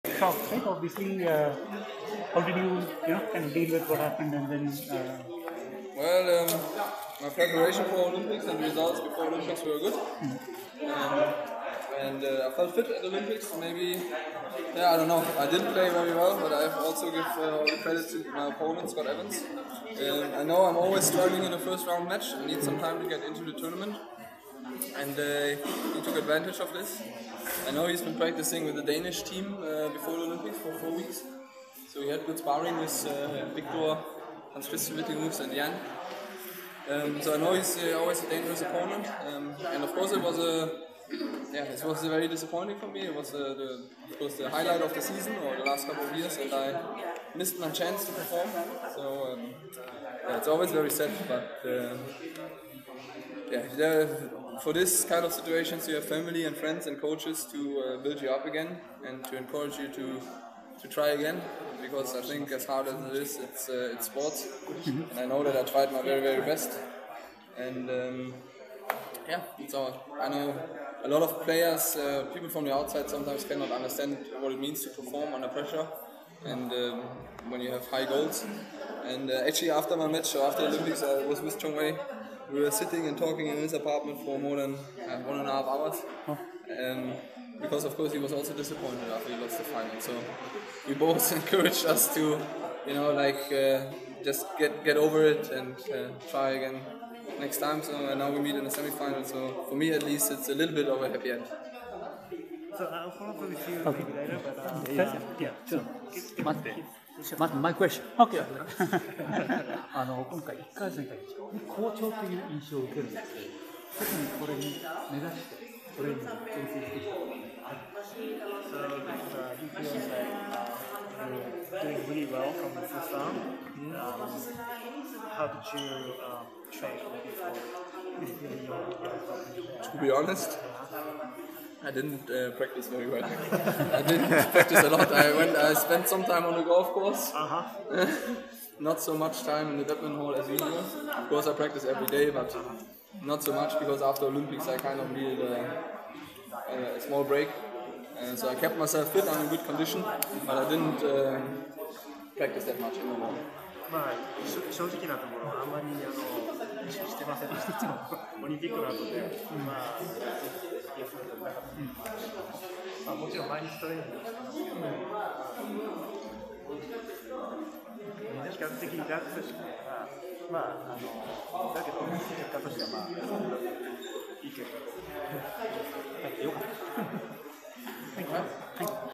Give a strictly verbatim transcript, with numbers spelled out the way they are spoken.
Shock, right? Obviously, uh, how did you, you know, kind of deal with what happened and then? Uh, Well, um, my preparation for Olympics and the results before Olympics were good. Um, and uh, I felt fit at Olympics. Maybe, yeah, I don't know. I didn't play very well, but I also give uh, all the credit to my opponent, Scott Evans. Um, I know I'm always struggling in a first round match. I need some time to get into the tournament. And uh, he took advantage of this. I know he's been practicing with the Danish team uh, before the Olympics for four weeks. So he had good sparring with uh, Victor, Hans Christian Wittinghoofs and Jan. Um, so I know he's uh, always a dangerous opponent. Um, and of course it was a yeah, it was very disappointing for me. It was uh, the of course the highlight of the season or the last couple of years, and I missed my chance to perform. So um, yeah, it's always very sad, but uh, yeah, there, for this kind of situations, you have family and friends and coaches to uh, build you up again and to encourage you to to try again. Because I think, as hard as it is, it's uh, it's sports, and I know that I tried my very very best. And um, yeah, so I know a lot of players, uh, people from the outside sometimes cannot understand what it means to perform under pressure and um, when you have high goals. And uh, actually, after my match, after the Olympics, I was with Chong Wei. We were sitting and talking in his apartment for more than uh, one and a half hours. Um, because of course he was also disappointed after he lost the final. So we both encouraged us to, you know, like uh, just get get over it and uh, try again next time. So uh, now we meet in the semi-final. So for me at least, it's a little bit of a happy end. so I'll follow up with you maybe later, but uh, Yeah, yeah, sure. so, 待って、待って、my question。 OK あの今回いっかい戦から非常に好調という印象を受けるんですけど、特にこれに目指してトレーニングを調整してきたことがある。 So uh, he feels like uh, you're doing really well from the first round. Um, how did you um, train before getting your your To be honest, I didn't uh, practice very well. I didn't practice a lot. I went. I spent some time on the golf course. Uh-huh. Not so much time in the badminton hall as usual. Of course, I practice every day, but not so much because after Olympics I kind of needed a, a small break. And so I kept myself fit. I'm in good condition, but I didn't uh, practice that much anymore. まあ、し正直なところ、あんまりあの意識してませんでした。オリンピックの後で、まあ、休むとなかった。まあ、もちろん毎日トレーニングをしてますけど、比較的リラックスしてるから、まあ、あの、だけど、結果としては、まあ、いい結果です。よかった。